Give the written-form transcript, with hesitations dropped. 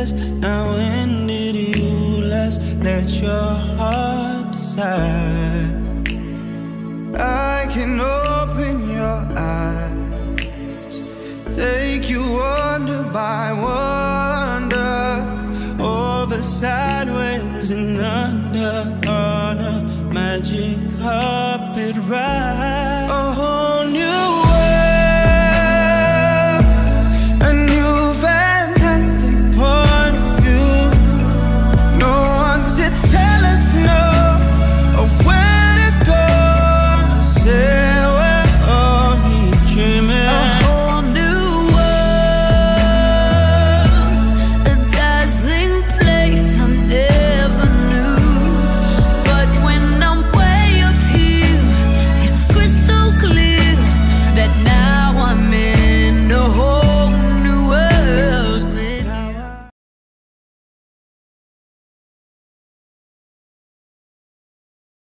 endless. Now when did you last let your heart decide? I can open your eyes, take you wonder by wonder, over, sideways and under, on a magic carpet ride.